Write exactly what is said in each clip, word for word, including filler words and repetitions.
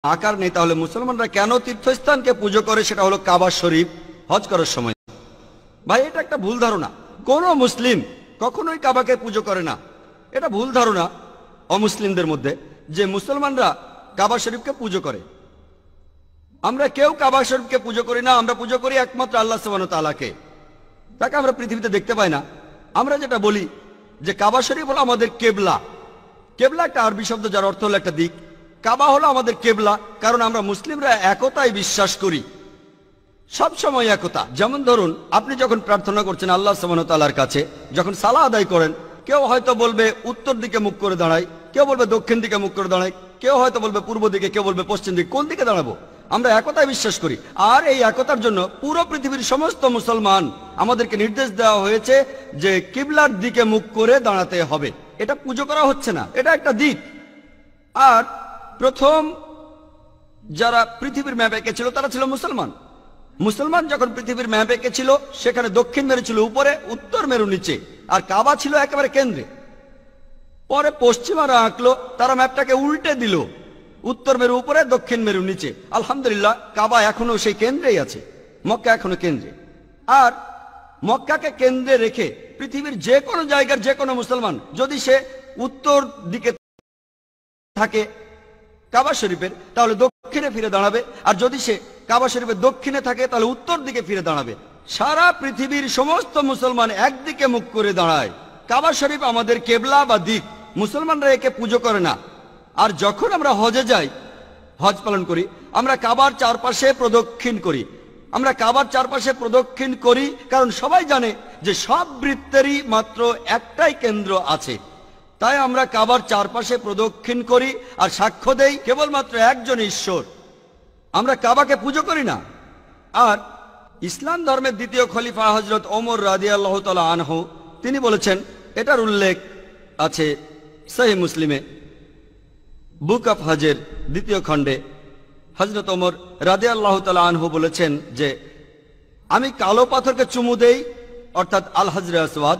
আকার নেই, তাহলে মুসলমানরা কেন তীর্থস্থানকে পুজো করে? সেটা হলো কাবা শরীফ হজ করার সময়। ভাই, এটা একটা ভুল ধারণা। কোন মুসলিম কখনোই কাবাকে পুজো করে না। এটা ভুল ধারণা অমুসলিমদের মধ্যে যে মুসলমানরা কাবা শরীফকে পুজো করে। আমরা কেউ কাবা শরীফকে পুজো করি না। আমরা পুজো করি একমাত্র আল্লাহ সুবহানাহু ওয়া তাআলাকে। তাকে আমরা পৃথিবীতে দেখতে পাই না। আমরা যেটা বলি যে কাবা শরীফ হলো আমাদের কেবলা। কেবলা একটা আরবি শব্দ, যার অর্থ হলো একটা দিক। কাবা হলো আমাদের কেবলা, কারণ আমরা মুসলিমরা একতায় বিশ্বাস করি, সব সময় একতা। যেমন ধরুন, আপনি যখন প্রার্থনা করছেন আল্লাহ সুবহানাহু ওয়া তাআলার কাছে, যখন সালাহ আদায় করেন, কেউ হয়তো বলবে উত্তর দিকে মুখ করে দাঁড়াই, কেউ বলবে দক্ষিণ দিকে মুখ করে দাঁড়াই, কেউ হয়তো বলবে পূর্ব দিকে, কেউ বলবে পশ্চিম দিকে। কোন দিকে দাঁড়াবো? আমরা একতায় বিশ্বাস করি। আর এই একতার জন্য পুরো পৃথিবীর সমস্ত মুসলমান আমাদেরকে নির্দেশ দেওয়া হয়েছে যে কিবলার দিকে মুখ করে দাঁড়াতে হবে। এটা পুজো করা হচ্ছে না, এটা একটা দিক। আর প্রথম যারা পৃথিবীর ম্যাপ এঁকেছিল তারা ছিল মুসলমান। মুসলমান যখন পৃথিবীর ম্যাপ এঁকেছিল, সেখানে দক্ষিণ মেরু ছিল উপরে, উত্তর মেরু নিচে, আর কাবা ছিল একেবারে কেন্দ্রে। পরে পশ্চিমারা আঁকলো, তারা ম্যাপটাকে উল্টে দিল, উত্তর মেরু উপরে, দক্ষিণ মেরু নিচে। আলহামদুলিল্লাহ, কাবা এখনো সেই কেন্দ্রেই আছে, মক্কা এখনো কেন্দ্রে। আর মক্কাকে কেন্দ্রে রেখে পৃথিবীর যে কোনো জায়গার যে কোনো মুসলমান যদি সে উত্তর দিকে থাকে কাবা শরীফের, তাহলে দক্ষিণে ফিরে দাঁড়াবে। আর যদি সে কাবা শরীফের দক্ষিণে থাকে, তাহলে উত্তর দিকে ফিরে দাঁড়াবে। সারা পৃথিবীর সমস্ত মুসলমান একদিকে মুখ করে দাঁড়ায়। কাবা শরীফ আমাদের কেবলা বা দিক। মুসলমানরা একে পুজো করে না। আর যখন আমরা হজে যাই, হজ পালন করি, আমরা কাবার চারপাশে প্রদক্ষিণ করি। আমরা কাবার চারপাশে প্রদক্ষিণ করি কারণ সবাই জানে যে সব বৃত্তেরই মাত্র একটাই কেন্দ্র আছে। তাই আমরা কাবার চারপাশে প্রদক্ষিণ করি আর সাক্ষ্য দেই কেবলমাত্র একজন ঈশ্বর। আমরা কাবাকে পুজো করি না। আর ইসলাম ধর্মের দ্বিতীয় খলিফা হযরত ওমর রাদিয়াল্লাহু তাআলা আনহু, তিনি বলেছেন, এটার উল্লেখ আছে সহিহ মুসলিমে, বুক অফ হজের দ্বিতীয় খণ্ডে। হযরত ওমর রাদিয়াল্লাহু তাআলা আনহু বলেছেন যে আমি কালো পাথরকে চুমু দেই, অর্থাৎ আল হাজরে আসওয়াদ,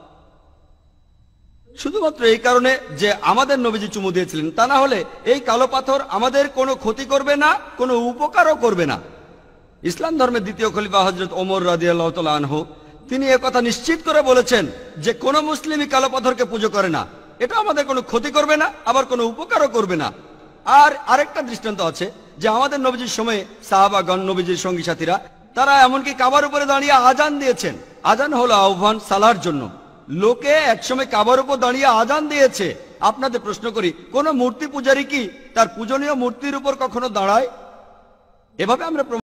শুধুমাত্র এই কারণে যে আমাদের নবীজি চুমু দিয়েছিলেন। তা না হলে এই কালো পাথর আমাদের কোনো ক্ষতি করবে না, কোনো উপকারও করবে না। ইসলাম ধর্মের দ্বিতীয় খলিফা হযরত ওমর রাদিয়াল্লাহু তাআলা আনহু, তিনি একথা নিশ্চিত করে বলেছেন যে কোনো মুসলিমই কালো পাথরকে পুজো করে না। এটা আমাদের কোনো ক্ষতি করবে না, আবার কোনো উপকারও করবে না। আর আরেকটা দৃষ্টান্ত আছে যে আমাদের নবীজির সময়ে সাহাবাগণ, নবীজির সঙ্গী সাথীরা, তারা এমনকি কাবার উপরে দাঁড়িয়ে আজান দিয়েছেন। আজান হলো আহ্বান সালার জন্য। লোকে একসময় কাবার উপর দাঁড়িয়ে আজান দিয়েছে। আপনাদের প্রশ্ন করি, কোন মূর্তি পূজারী কি তার পূজনীয় মূর্তির উপর কখনো দাঁড়ায়? এভাবে আমরা